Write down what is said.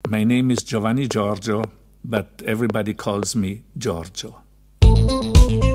My name is Giovanni Giorgio, but everybody calls me Giorgio.